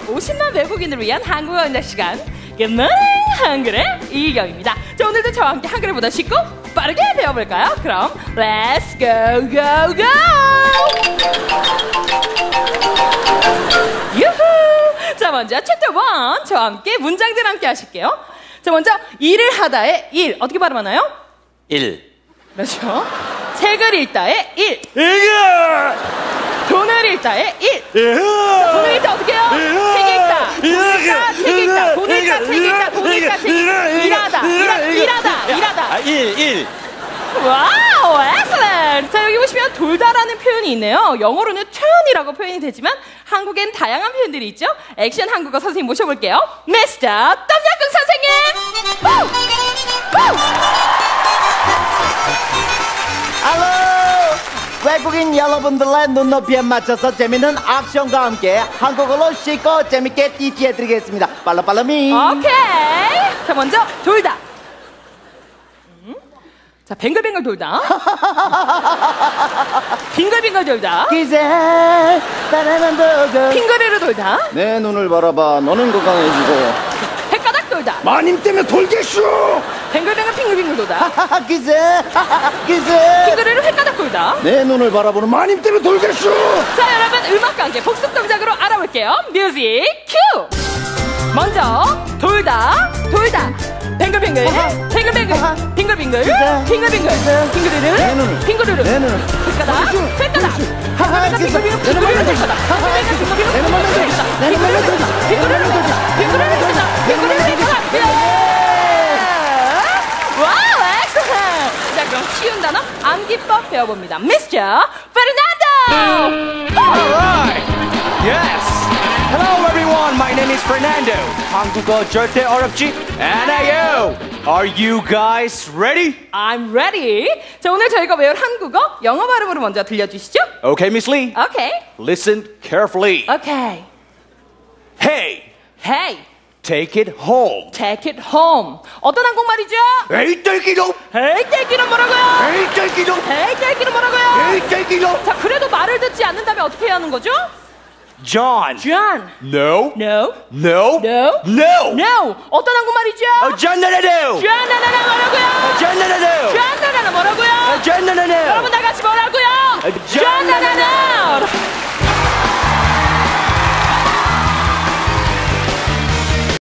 50만 외국인을 위한 한국어 연습 시간 Good morning 한글의 이경입니다. 자, 오늘도 저와 함께 한글을 보다 쉽고 빠르게 배워볼까요? 그럼 Let's go go go! 유후! 자, 먼저 챕터 1 저와 함께 문장들 함께 하실게요. 자, 먼저 일을 하다의 일 어떻게 발음하나요? 일. 그렇죠. 책을 읽다의 일. 돈을 읽다의 일. 자, 돈을 읽다 어떻게 해요? 책 읽다. 책 읽다. 돈 읽다. 책 읽다. 돈 읽다. 책 읽다. 일하다. 일. 와우, excellent. 자, 여기 보시면 돌다라는 표현이 있네요. 영어로는 turn이라고 표현이 되지만 한국엔 다양한 표현들이 있죠. 액션 한국어 선생님 모셔볼게요. 미스터 똠양꿍 선생님. 할로! 외국인 여러분들의 눈높이에 맞춰서 재밌는 액션과 함께 한국어로 쉽고 재밌게 띠띠해드리겠습니다. 빨라빨라미. 오케이. 자, 먼저 돌다. 자, 뱅글뱅글 돌다. 빙글빙글 돌다. 기세 따라만 도고 핑거리로 돌다. 내 눈을 바라봐 너는 건강해지고 헷가닥 돌다. 마님 때문에 돌겠슈. 뱅글뱅글 핑글빙글 돌다. 기세 기세 핑거리로 헷가닥 돌다. 내 눈을 바라보는 마님 때문에 돌겠슈. 자, 여러분 음악과 함께 복습 동작으로 알아볼게요. 뮤직 큐. 먼저 돌다. 뱅글뱅글 뱅글뱅글 빙글빙글 빙글빙글 빙글르르 빙글르르 내 눈을 헷가닥 빙글빙글 빙글빙글 와우, 엑셀런트. 자, 그럼 쉬운 단어 암기법 배워봅니다. 미스터 페르난도. Alright. Yes. Hello everyone. My name is Fernando. 한국어 절대 어렵지 않아요. Are you guys ready? I'm ready. 자, 오늘 저희가 배울 한국어 영어 발음으로 먼저 들려주시죠. Okay, Miss Lee. 오케이. Listen carefully. 오케이. Hey, Hey, take it home. take it home. 어떤 한국말이죠? Hey, take it home. Hey, take는 뭐라고요? Hey, take it home. Hey, take는 뭐라고요? Hey, take it home. 자, 그래도 말을 듣지 않는다면 어떻게 해야 하는 거죠? John. John. No. No. No. No. No. No. 어떤 한국말이죠? John, no, no, no. John, 나나나 뭐라고요? John, no, no, no. John, 나나나 뭐라고요? John, no, no, no. 여러분 다 같이 뭐라고요? John, 나나나